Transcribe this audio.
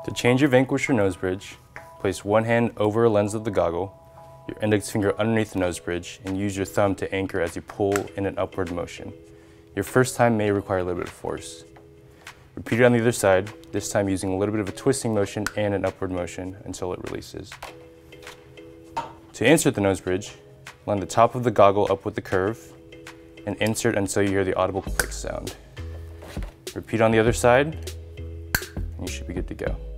To change your vanquisher nose bridge, place one hand over a lens of the goggle, your index finger underneath the nose bridge, and use your thumb to anchor as you pull in an upward motion. Your first time may require a little bit of force. Repeat it on the other side, this time using a little bit of a twisting motion and an upward motion until it releases. To insert the nose bridge, line the top of the goggle up with the curve and insert until you hear the audible click sound. Repeat on the other side, and you should be good to go.